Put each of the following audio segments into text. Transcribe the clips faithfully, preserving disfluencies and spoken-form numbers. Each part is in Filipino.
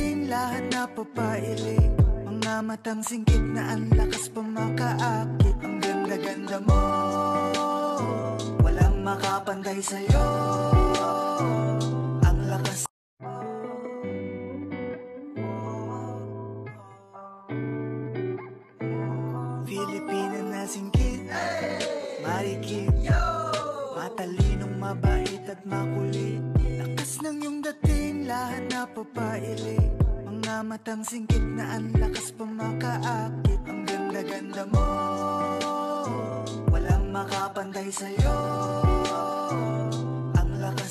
dating lahat napapailing. Mga matang singkit na ang lakas pa makaakit. Ang ganda-ganda mo, walang makapantay sa'yo. Ang lakas Filipina na singkit, marikip, matalinong mabait at makulit. Lakas ng iyong dating, lahat napapailing. Mga matang singkit na ang lakas pa makaakit. Ang ganda-ganda mo, walang makapantay sa'yo. Ang lakas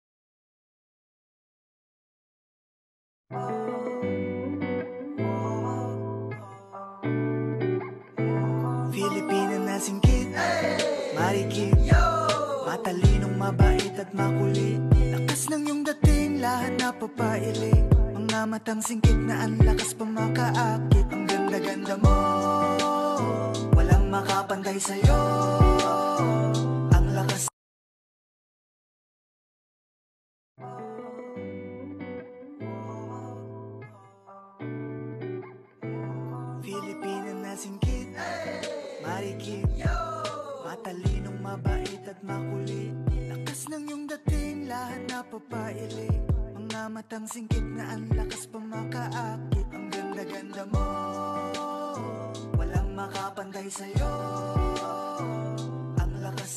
Filipina na singkit, marikip, matalinong mabait at makulit. Lakas ng iyong dating, lahat napapailing. Mga matang singkit na ang lakas pa makaakit. Ang ganda-ganda mo, walang makapantay sa'yo. Ang lakas Filipina na singkit, marikip, matalinong mabait at makulit. Lakas ng iyong dating, lahat napapailing. Mga matang singkit na ang lakas pa makaakit. Ang ganda-ganda mo, walang makapantay sa'yo. Ang lakas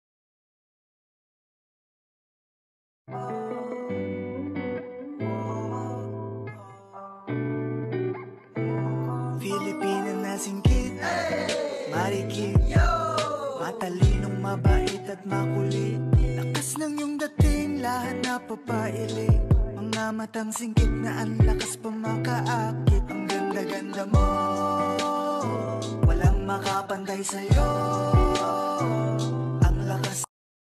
Filipina na singkit, marikip, matalinong mabait at makulit. Lakas ng iyong dating, lahat napapailing. Mga matang singkit na ang lakas pa makaakit. Ang ganda-ganda mo, walang makapantay sa'yo. Ang lakas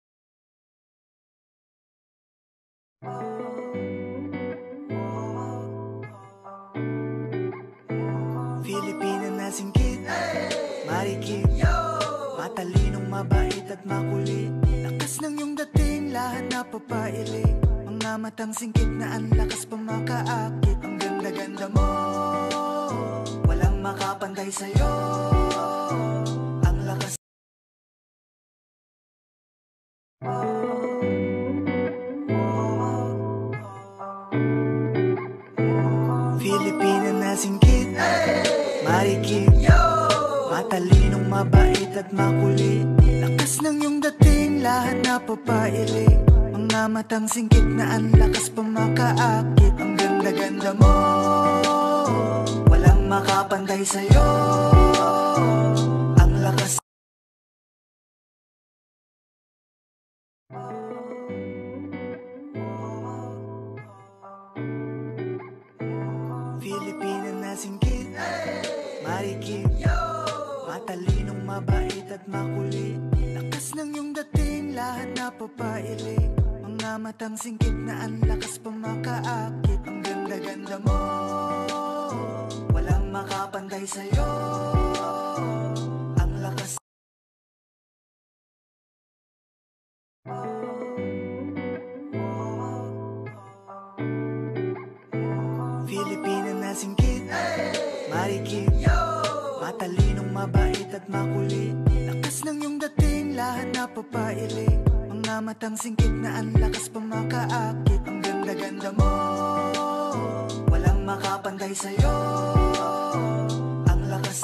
Filipina na singkit, marikip, matalinong mabait at makulit. Lakas ng iyong dating, lahat napapailing. Mga matang singkit na ang lakas pa makaakit. Ang ganda-ganda mo, walang makapantay sa'yo. Ang lakas Filipina na singkit, marikip, matalinong mabait at makulit. Lakas ng iyong dating, lahat napapailing. Mga matang singkit na ang lakas pa makaakit. Ang ganda-ganda mo, walang makapantay sa'yo. Ang lakas Filipina na singkit, marikip, matalinong mabait at makulit. Lakas ng iyong dating, lahat napapailing. Mga matang singkit na ang lakas pa makaakit. Ang ganda-ganda mo, walang makapantay sa'yo. Ang lakas Filipina na singkit, marikip, matalinong mabait at makulit. Lakas ng iyong dating, lahat napapailing. Mga matang singkit na ang lakas pa makaakit. Ang ganda-ganda mo, walang makapantay sa'yo. Ang lakas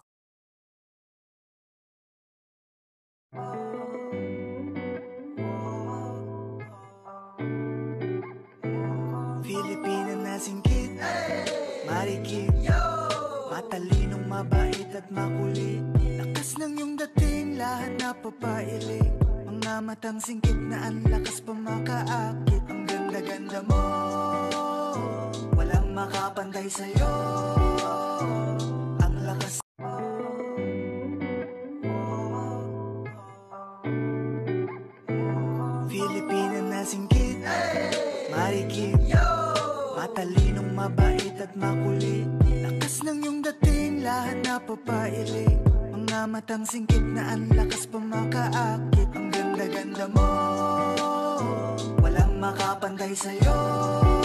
Filipina na singkit, marikip, matalinong mabait at makulit. Lakas ng iyong dating, lahat napapailing. Mga matang singkit na ang lakas pa makaakit. Ang ganda-ganda mo, walang makapantay sa'yo. Ang lakas Filipina na singkit, marikip, matalinong mabait at makulit. Lakas ng iyong dating, lahat napapailing. Mga matang singkit na ang lakas pa makaakit. Ang ganda-ganda mo, walang makapantay sa'yo.